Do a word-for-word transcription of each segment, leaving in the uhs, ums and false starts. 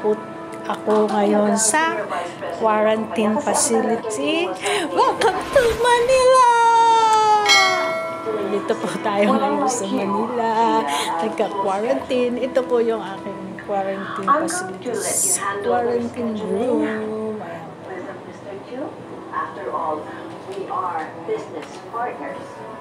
po ako ngayon sa quarantine facility. Welcome to Manila! Dito po tayo ngayon sa Manila. Nagka-quarantine. Ito po yung aking quarantine facilities. Quarantine room. After all, we are business partners.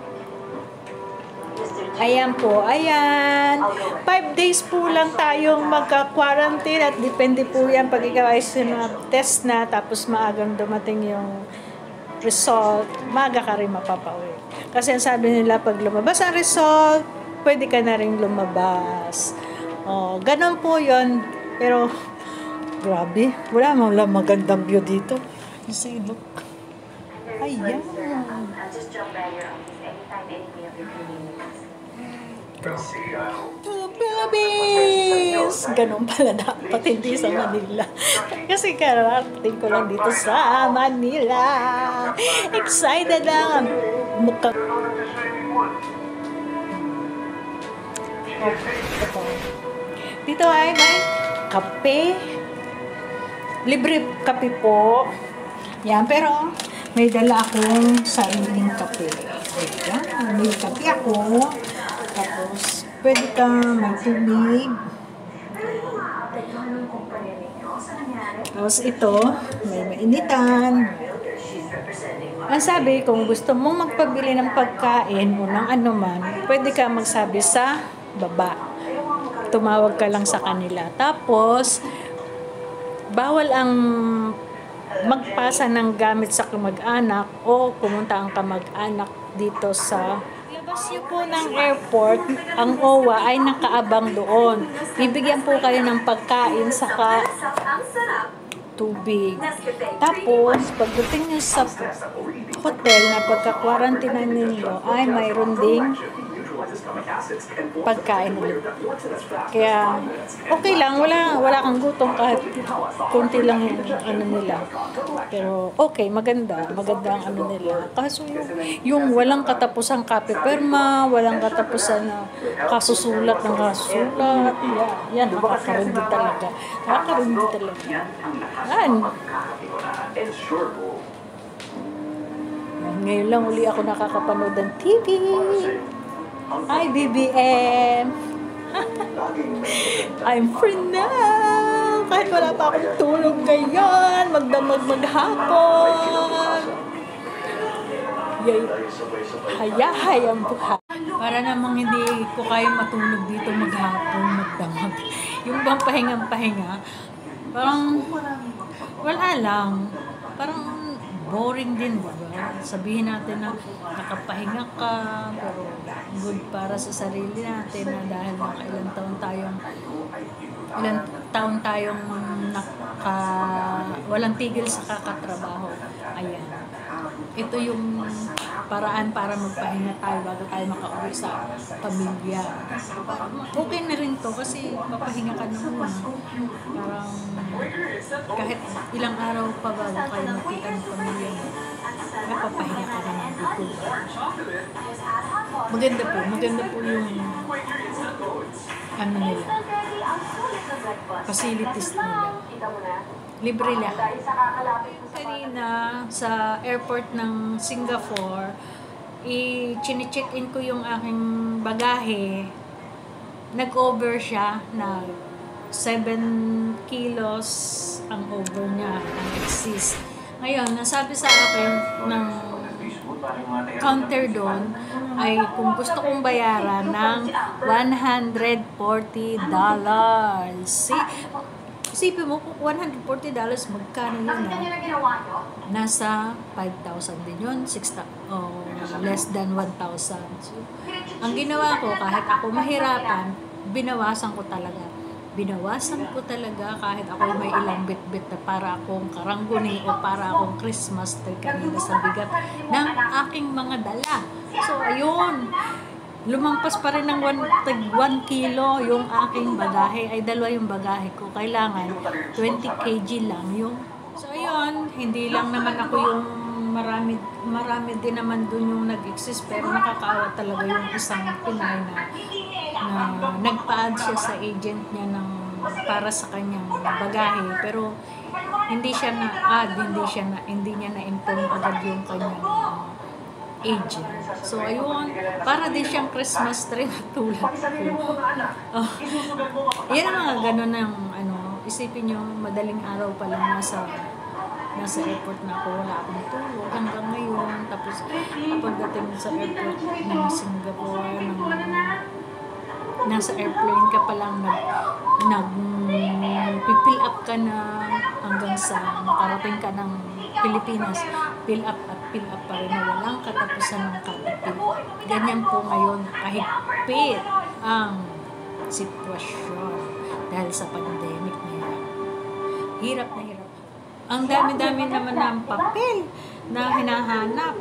Ayan po, ayan. Five days po lang tayong magka-quarantine at depende po yan pag ikaw ay test na tapos maagang dumating yung result, maaga ka rin mapapauwi. Kasi ang sabi nila pag lumabas ang result, pwede ka na rin lumabas. Oh, ganun po yun. Pero, grabe, wala mang lang magandang view dito. Kasi look. Ayan. Philippines! Ganun pala dapat, hindi sa Manila. Kasi karating ko lang dito sa Manila. Excited lang. Mukha. Oh, dito ay may kape. Libre kape po. Yan, pero may dala akong sariling kape. Ayan, may kape ako. Tapos, pwede kang may tubig. Tapos ito, may mainitan. Ang sabi, kung gusto mong magpabili ng pagkain o ng anuman, pwede ka magsabi sa baba. Tumawag ka lang sa kanila. Tapos, bawal ang magpasa ng gamit sa kamag-anak o pumunta ang kamag-anak dito sa labas niyo po ng airport. Ang O W A ay nakaabang doon. Bibigyan po kayo ng pagkain saka tubig. Tapos, pagdating niyo sa hotel na pagka-quarantine ninyo ay mayroon ding pagkain ulit. Kaya, okay lang. Wala, wala kang gutom kahit konti lang yung ano nila. Pero, okay, maganda. Maganda ang ano nila. Kaso yung, yung walang katapusang kape perma, walang katapusan na kasusulat ng kasusulat. Yan, yan nakakarindi talaga. Nakakarindi talaga. Yan. Ngayon lang uli ako nakakapanood ng T V. Hi, B B M! I'm free now! Kahit wala pa akong tulog ngayon, magdamag maghapon! Yay! Hayahay ang buhay! Para namang hindi ko kaya matulog dito maghapon, magdamag. Yung bang pahingang-pahinga, parang wala lang. Parang boring din, diba? Sabihin natin na nakapahinga ka, pero good para sa sarili natin na dahil nakailang taon tayong ilang taon tayong naka, walang tigil sa kakatrabaho. Ayan. Ito yung paraan para magpahinga tayo bago tayo makauwi sa pamilya. Okay na rin to kasi papahinga ka naman. Parang kahit ilang araw pa bago kayo makita ng pamilya mo, napapahinga ka naman dito. Maganda po, maganda po yung ano nila, facilities nila. Libre lang. Kanina sa airport ng Singapore, i-check in ko yung aking bagahe. Nag-over siya na seven kilos ang over niya, ang excess. Ngayon, nasabi sa akin ng counter doon ay kung gusto kong bayaran ng one hundred forty dollars. See? Isipin mo, kung one hundred forty dollars, magkano yun na? Nasa five thousand din yun, six oh, less than one thousand. So, ang ginawa ko, kahit ako mahirapan, binawasan ko talaga. Binawasan ko talaga kahit ako may ilang bit-bit na para akong karangguni o para akong Christmas tree kanina sa bigat ng aking mga dala. So, ayun. Lumampas pa rin ng one kilo yung aking bagahe. Ay, dalawa yung bagahe ko. Kailangan twenty kilograms lang yung. So, ayun. Hindi lang naman ako yung marami, marami din naman dun yung nag-exist. Pero nakakaawa talaga yung isang Pinay na, na nagpa-add siya sa agent niya ng para sa kanyang bagahe, pero hindi siya na-add, hindi siya na, hindi niya na-inform agad yung kanyang agent. So, ayun, para din siyang Christmas tree na tulad ko. Oh. Yan ang mga ganun ng, ano, isipin nyo, madaling araw pa lang nasa, nasa airport na ako, wala akong tulog hanggang ngayon. Tapos, pagdating sa airport ng Singapore, ng, nasa airplane ka pa lang, nag, nag, pipill up ka na hanggang sa makarating ka ng Pilipinas, fill up at fill up pa rin na walang katapusan ng kapipil. Ganyan po ngayon kahigpit ang sitwasyon dahil sa pandemic na yan. Hirap na hirap. Ang dami-dami naman ng papel na hinahanap.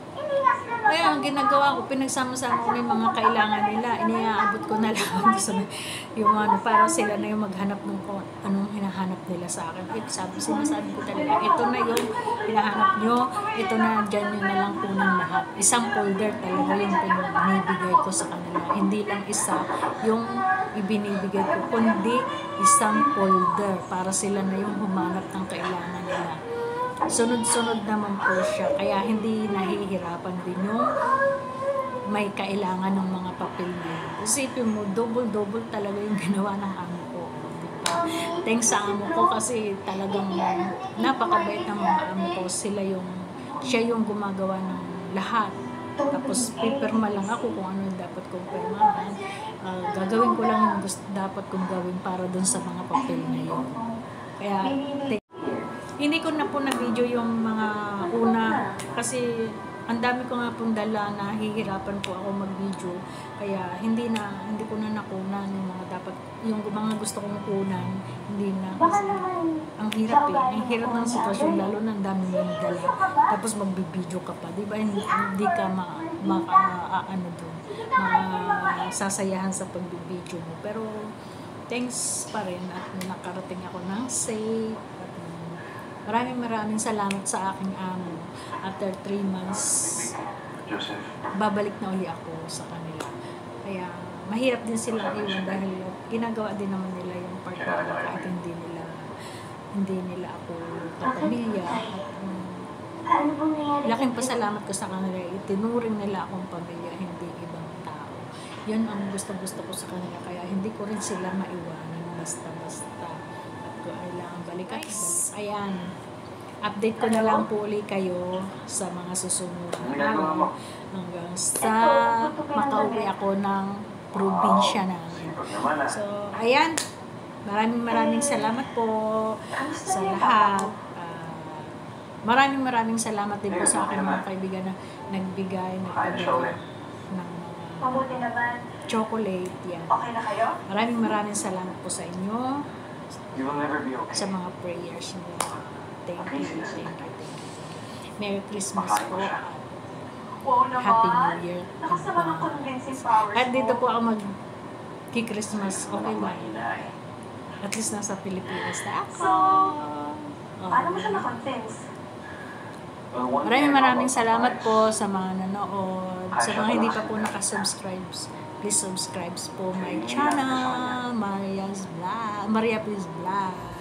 Kaya ang ginagawa ko, pinagsama-sama ko yung mga kailangan nila, iniaabot ko na lang sa yung ano, para sila na yung maghanap ng kung anong hinahanap nila sa akin. Ito, sabi, sinasabi ko talaga, ito na yung hinahanap nyo, ito na, dyan nyo na lang kunin lahat. Isang folder talaga yung binibigay ko sa kanila. Hindi lang isa yung ibinibigay ko, kundi isang folder para sila na yung humanap ng kailangan nila. Sunod-sunod naman po siya, kaya hindi nahihirapan din yung may kailangan ng mga papel na yun. Isipin mo, double-double talaga yung ginawa ng amo ko. Diba? Thanks sa amo ko kasi talagang napakabait ng mga amo ko. Sila yung, siya yung gumagawa ng lahat. Tapos pipirma lang ako kung ano dapat kong pirmahan. Uh, gagawin ko lang yung gusto, dapat kong gawin para dun sa mga papel na yun. Kaya, hindi ko na po na-video yung mga una kasi ang dami ko nga pong dala na hihirapan po ako mag-video. Kaya hindi na, hindi ko na nakunan yung mga dapat, yung mga gusto kong kunan, hindi na. Kasi ang hirap eh. Ang hirap ng sitwasyon, lalo na ang dami mong dala. Tapos mag-video ka pa. Di ba? Hindi, hindi ka ma, ma, uh, ano doon, masasayahan sa pag-video mo. Pero thanks pa rin at nakarating ako ng safe. Maraming maraming salamat sa aking amo. After three months, babalik na uli ako sa kanila. Kaya mahirap din silang iwan dahil ginagawa din naman nila yung part nila kahit hindi nila hindi nila ako kapamilya. At um, laking pasalamat ko sa kanila. Itinuring nila akong pamilya, hindi ibang tao. Yun ang gusto-gusto ko sa kanila. Kaya hindi ko rin sila maiwanan basta-basta. Kailangan balikan. Ayan. Update ko na lang po ulit kayo sa mga susunod na araw hanggang sa makauwi ako ng probinsya namin. So, ayan. Maraming maraming salamat po sa lahat. Uh, maraming maraming salamat din po sa aking mga kaibigan na nagbigay, nagpadala ng uh, chocolate. Yan. Maraming maraming salamat po sa inyo. You will never be okay. Sa mga prayers niyo. Thank you, thank you, thank you. Merry Christmas po at Happy New Year. At dito po ako mag-Christmas. Okay ba? At least nasa Pilipinas na ako. Oh. Paano mo siya na-convince? Maraming maraming salamat po sa mga nanood. Sa mga hindi pa po nakasubscribe, please subscribe po my channel, Maria's Vlog, Maria Please Vlog.